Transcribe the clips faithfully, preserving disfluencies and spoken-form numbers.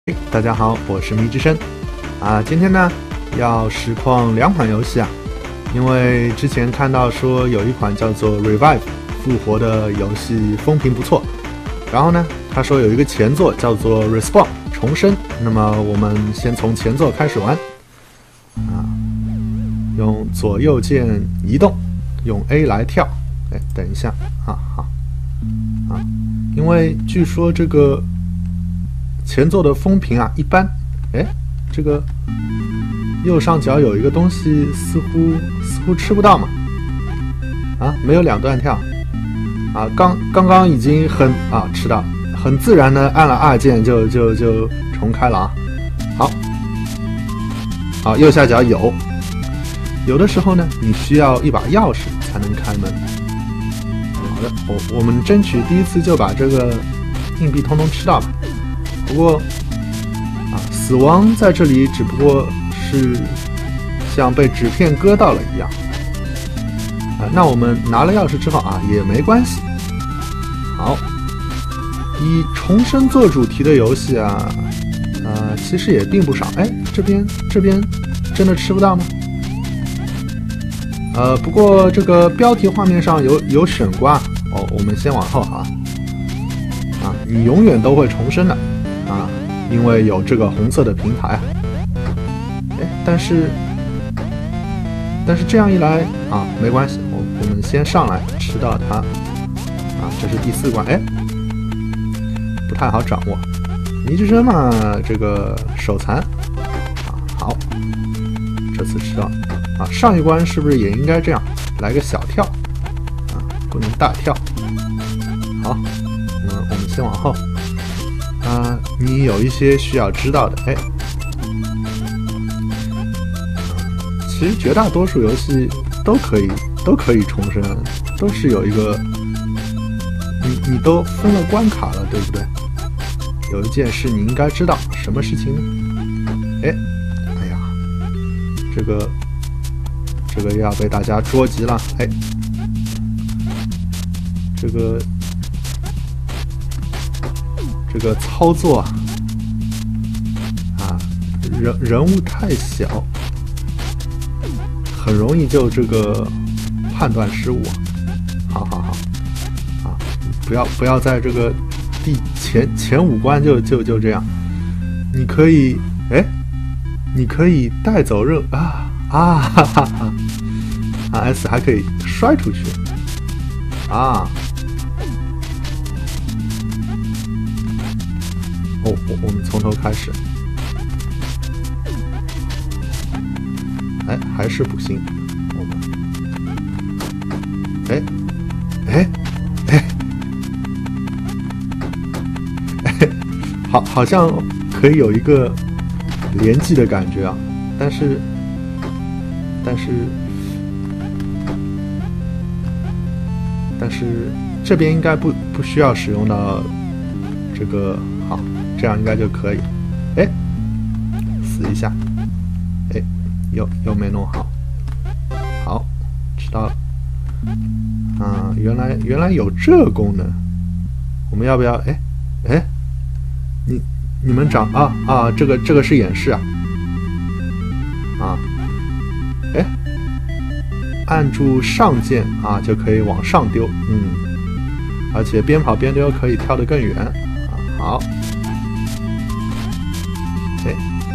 大家好，我是迷之声啊。今天呢要实况两款游戏啊，因为之前看到说有一款叫做 Revive 复活的游戏风评不错，然后呢他说有一个前作叫做 Respawn 重生，那么我们先从前作开始玩啊，用左右键移动，用 A 来跳。哎，等一下啊，好啊，因为据说这个前作的风评啊一般，哎，这个右上角有一个东西似乎似乎吃不到嘛，啊，没有两段跳，啊，刚刚刚已经很啊吃到，很自然的按了二键就就就重开了啊，好，好，右下角有，有的时候呢你需要一把钥匙才能开门，好的，我我们争取第一次就把这个硬币通通吃到吧。不过啊，死亡在这里只不过是像被纸片割到了一样啊。那我们拿了钥匙之后啊，也没关系。好，以重生做主题的游戏啊，呃，其实也并不少。哎，这边这边真的吃不到吗？呃，不过这个标题画面上有有选瓜哦，我们先往后啊啊，你永远都会重生的。啊，因为有这个红色的平台啊，哎，但是，但是这样一来啊，没关系，我我们先上来吃到它，啊，这是第四关，哎，不太好掌握，迷之声嘛，这个手残，啊，好，这次吃到，啊，上一关是不是也应该这样，来个小跳，啊，不能大跳，好，那我们先往后。啊，你有一些需要知道的，哎，其实绝大多数游戏都可以都可以重生，都是有一个，你你都分了关卡了，对不对？有一件事你应该知道，什么事情呢？哎，哎呀，这个这个又要被大家捉急了，哎，这个。这个操作啊，啊，人人物太小，很容易就这个判断失误。好好好，啊，不要不要在这个第前前五关就就就这样。你可以，哎，你可以带走任啊啊哈哈哈，啊 S 还可以摔出去，啊。哦，我我们从头开始，哎，还是不行。我们，哎，哎，哎，哎，好，好像可以有一个连击的感觉啊，但是，但是，但是这边应该不不需要使用到这个，好。这样应该就可以，哎，死一下，哎，又又没弄好，好，知道了，啊，原来原来有这功能，我们要不要？哎，哎，你你们长啊啊，这个这个是演示啊，啊，哎，按住上键啊就可以往上丢，嗯，而且边跑边丢可以跳得更远，啊，好。对，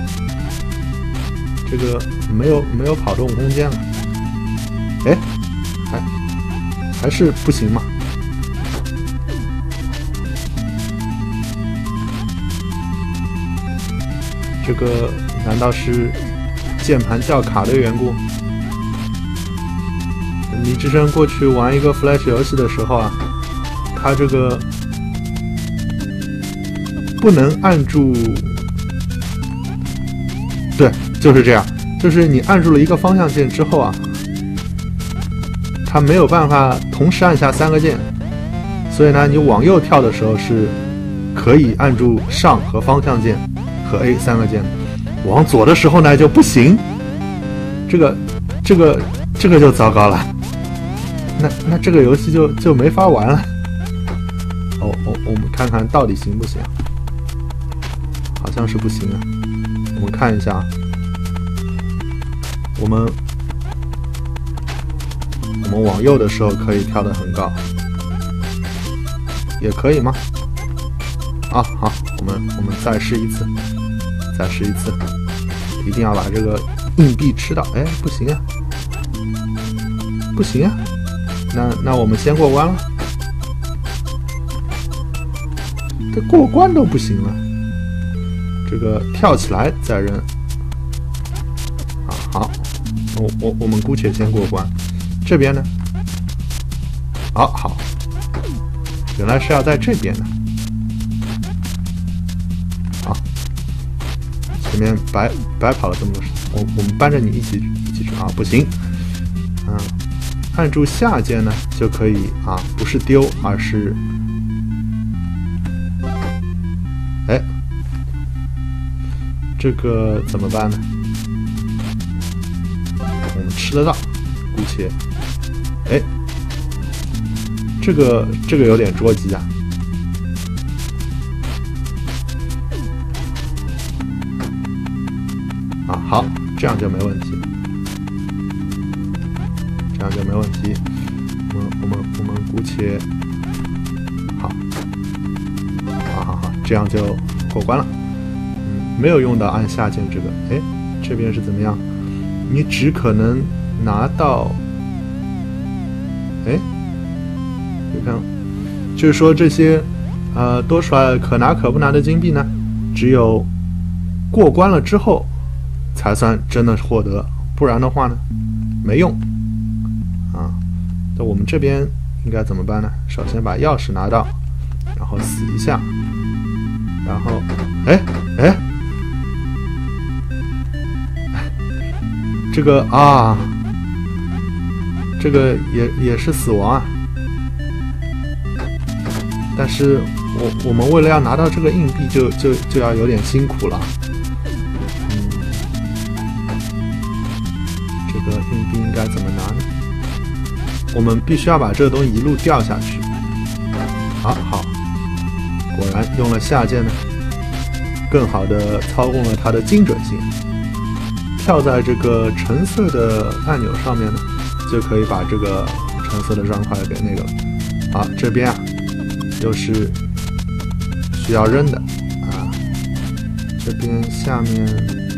这个没有没有跑动空间了，哎，还还是不行嘛？这个难道是键盘掉卡的缘故？迷之声过去玩一个 Flash 游戏的时候啊，它这个不能按住。对，就是这样，就是你按住了一个方向键之后啊，它没有办法同时按下三个键，所以呢，你往右跳的时候是可以按住上和方向键和 A 三个键的，往左的时候呢就不行，这个这个这个就糟糕了，那那这个游戏就就没法玩了。哦哦，我们看看到底行不行。 好像是不行啊。我们看一下，我们我们往右的时候可以跳得很高，也可以吗？啊，好，我们我们再试一次，再试一次，一定要把这个硬币吃到。哎，不行啊，不行啊，那那我们先过关了。这过关都不行了，这个跳起来再扔。啊，好，我我我们姑且先过关。这边呢？好好，原来是要在这边的。好，前面白白跑了这么多时间，我我们搬着你一起一起去啊，不行。嗯，按住下键呢就可以啊，不是丢，而是。哎，这个怎么办呢？我们吃得到，姑且，哎，这个这个有点捉急啊。啊，好，这样就没问题，这样就没问题。我们我们我们姑且，好。好好好，这样就过关了。嗯，没有用到按下键这个。哎，这边是怎么样？你只可能拿到，哎，你看，就是说这些呃多出来可拿可不拿的金币呢，只有过关了之后才算真的获得，不然的话呢，没用。啊，那我们这边应该怎么办呢？首先把钥匙拿到，然后死一下。然后，哎哎，这个啊，这个也也是死亡啊。但是我我们为了要拿到这个硬币就，就就就要有点辛苦了。嗯，这个硬币应该怎么拿呢？我们必须要把这个东西一路掉下去。好好。果然用了下键呢，更好的操控了它的精准性。跳在这个橙色的按钮上面呢，就可以把这个橙色的砖块给那个了。好，这边啊，又是需要扔的啊。这边下面，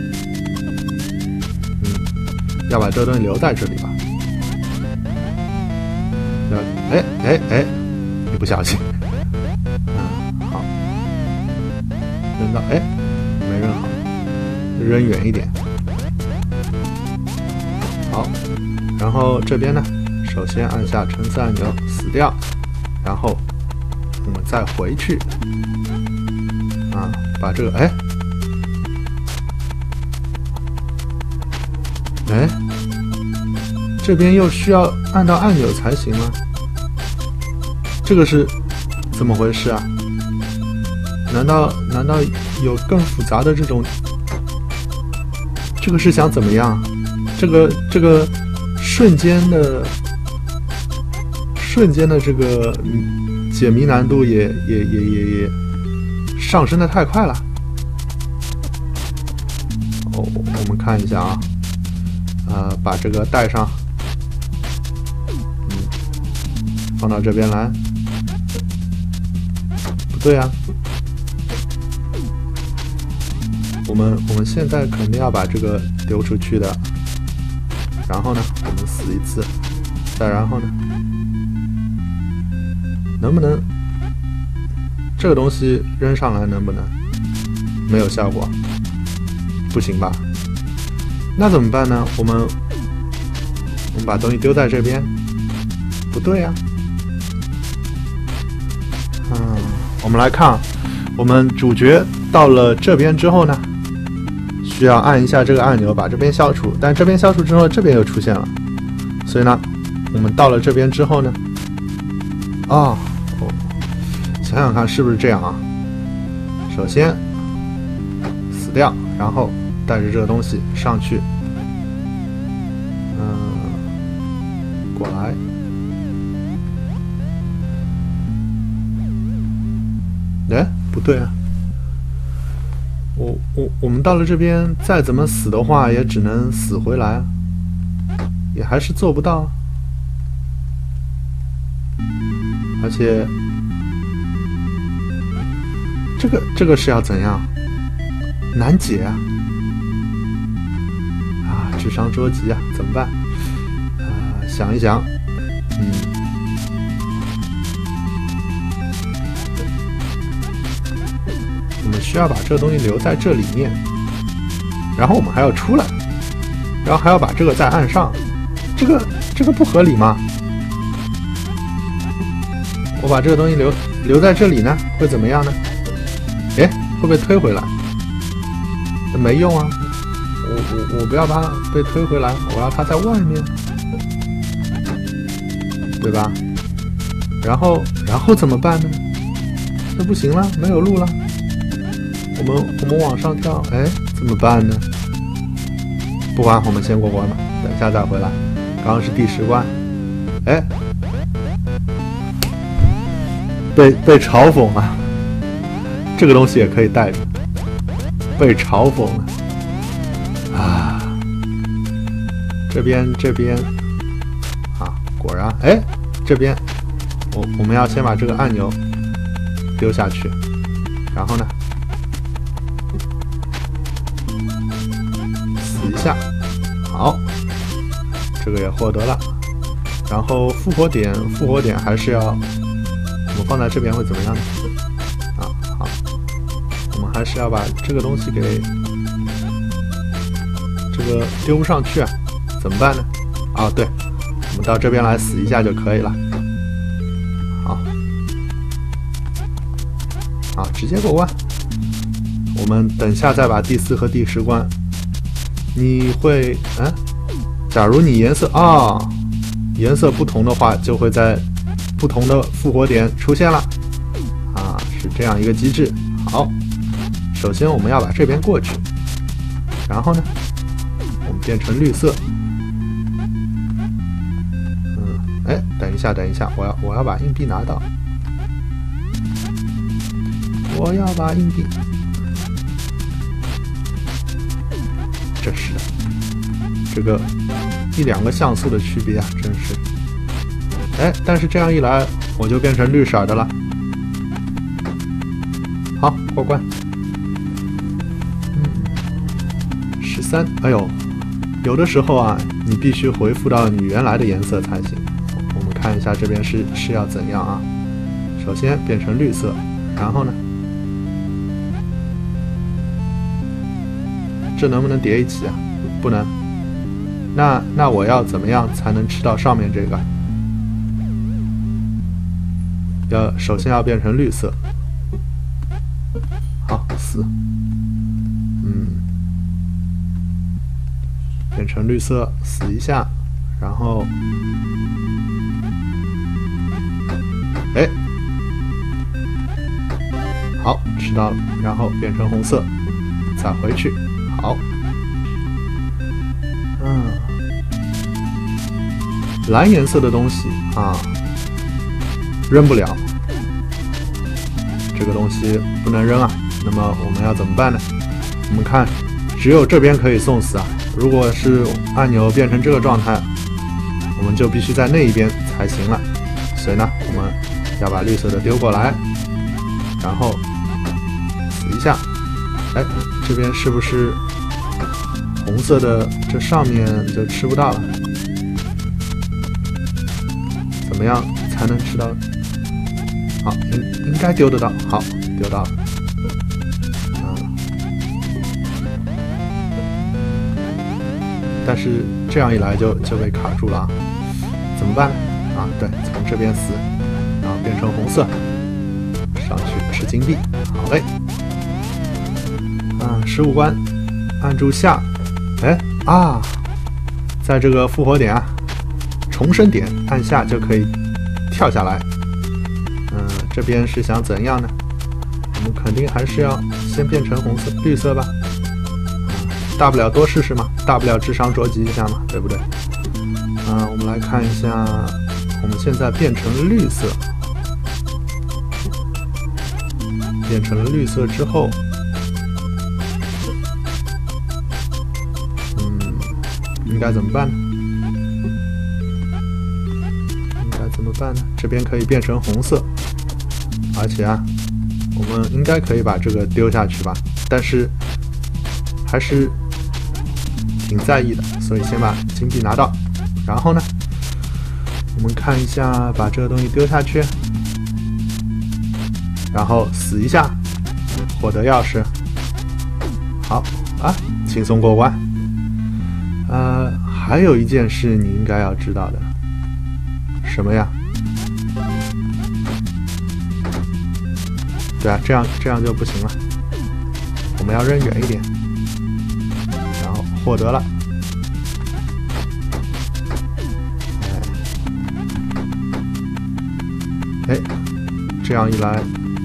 嗯，要把这个东西留在这里吧。要，哎哎哎，一不小心。扔到，哎，没扔好，扔远一点。好，然后这边呢，首先按下橙色按钮死掉，然后我们再回去，啊，把这个，哎，哎，这边又需要按到按钮才行吗？这个是怎么回事啊？难道难道有更复杂的这种？这个是想怎么样？这个这个瞬间的瞬间的这个解谜难度也也也也也上升的太快了。哦，我们看一下啊，呃，把这个带上，嗯，放到这边来。不对啊。我们我们现在肯定要把这个丢出去的，然后呢，我们死一次，再然后呢，能不能这个东西扔上来能不能？没有效果，不行吧？那怎么办呢？我们我们把东西丢在这边，不对呀。嗯，我们来看，我们主角到了这边之后呢？需要按一下这个按钮把这边消除，但这边消除之后这边又出现了，所以呢我们到了这边之后呢，啊、哦，想想看是不是这样啊？首先死掉，然后带着这个东西上去，嗯，过来，哎，不对啊， 我我我们到了这边，再怎么死的话，也只能死回来，也还是做不到。而且，这个这个是要怎样？难解啊！啊，智商捉急啊，怎么办？啊，想一想，嗯，我们需要把这个东西留在这里面，然后我们还要出来，然后还要把这个再按上，这个这个不合理吗？我把这个东西留留在这里呢，会怎么样呢？哎，会不会推回来？没用啊！我我我不要它被推回来，我要它在外面，对吧？然后然后怎么办呢？那不行了，没有路了。我们我们往上跳，哎，怎么办呢？不管，我们先过关吧，等一下再回来。刚刚是第十关，哎。被被嘲讽啊，这个东西也可以带着，被嘲讽了啊！这边这边啊，果然，哎，这边我我们要先把这个按钮丢下去，然后呢，死一下，好，这个也获得了，然后复活点，复活点还是要。我放在这边会怎么样呢？啊，好，我们还是要把这个东西给这个丢不上去啊，怎么办呢？啊，对，我们到这边来死一下就可以了。好，好，直接过关。我们等下再把第四和第十关。你会，嗯，假如你颜色啊，颜色不同的话，就会在。不同的复活点出现了，啊，是这样一个机制。好，首先我们要把这边过去，然后呢，我们变成绿色。嗯，哎，等一下，等一下，我要我要把硬币拿到，我要把硬币，真是的，这个一两个像素的区别啊，真是。哎，但是这样一来，我就变成绿色的了。好，过关。嗯，十三。哎呦，有的时候啊，你必须回复到你原来的颜色才行。我们看一下这边是是要怎样啊？首先变成绿色，然后呢，这能不能叠一起啊？不能。那那我要怎么样才能吃到上面这个？要首先要变成绿色，好，四，嗯，变成绿色，死一下，然后，哎，好，吃到了，然后变成红色，再回去，好，嗯，蓝颜色的东西啊。扔不了，这个东西不能扔啊。那么我们要怎么办呢？我们看，只有这边可以送死啊。如果是按钮变成这个状态，我们就必须在那一边才行了。所以呢，我们要把绿色的丢过来，然后死一下。哎，这边是不是红色的这上面就吃不到了？怎么样才能吃到？好，应应该丢得到。好，丢到了。嗯，但是这样一来就就被卡住了啊！怎么办呢？啊，对，从这边死，然后变成红色，上去吃金币。好嘞。啊，十五关，按住下。哎啊，在这个复活点啊，重生点按下就可以跳下来。嗯，这边是想怎样呢？我们肯定还是要先变成红色、绿色吧。嗯，大不了多试试嘛，大不了智商着急一下嘛，对不对？嗯，我们来看一下，我们现在变成绿色，变成了绿色之后， 应该怎么办呢？应该怎么办呢？这边可以变成红色，而且啊，我们应该可以把这个丢下去吧？但是还是挺在意的，所以先把金币拿到。然后呢，我们看一下，把这个东西丢下去，然后死一下，获得钥匙。好啊，轻松过关。呃，还有一件事你应该要知道的，什么呀？对啊，这样这样就不行了，我们要扔远一点，然后获得了。哎，这样一来，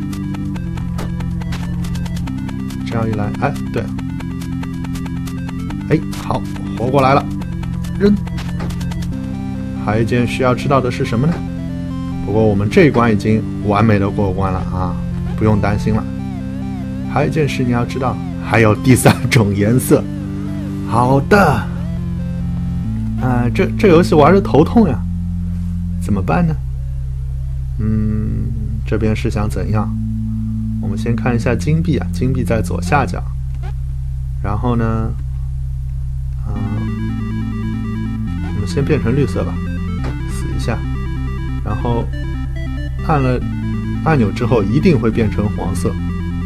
这样一来，哎，对，哎，好，活过来了，扔。还有一件需要知道的是什么呢？不过我们这一关已经完美的过关了啊，不用担心了。还有一件事你要知道，还有第三种颜色。好的，啊、呃，这这游戏玩的头痛呀，怎么办呢？嗯，这边是想怎样？我们先看一下金币啊，金币在左下角。然后呢，啊、呃，我们先变成绿色吧，死一下。然后按了按钮之后，一定会变成黄色。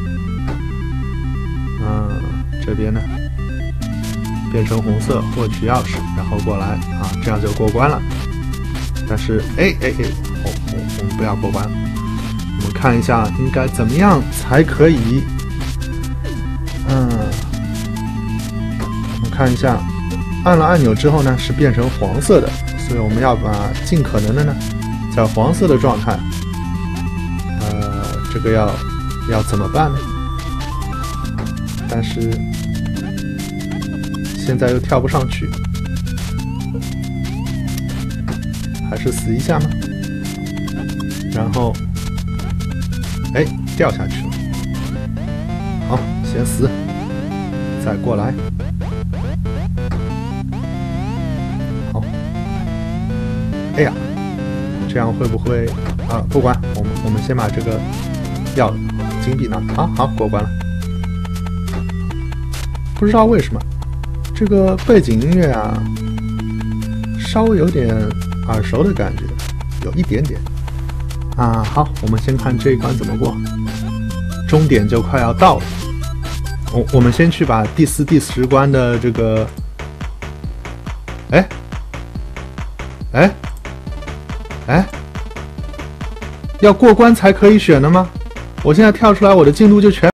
嗯、呃，这边呢，变成红色，获取钥匙，然后过来啊，这样就过关了。但是，哎哎哎，我我我们不要过关。我们看一下应该怎么样才可以。嗯，我们看一下，按了按钮之后呢是变成黄色的，所以我们要把尽可能的呢，在黄色的状态。呃，这个要要怎么办呢？但是现在又跳不上去。还是死一下吗？然后，哎，掉下去了。好，先死，再过来。好，哎呀，这样会不会啊？不管，我们我们先把这个要金币拿。好好，过关了。不知道为什么，这个背景音乐啊，稍微有点耳熟的感觉，有一点点啊。好，我们先看这一关怎么过，终点就快要到了。我我们先去把第四、第十关的这个，哎，哎，哎，要过关才可以选的吗？我现在跳出来，我的进度就全。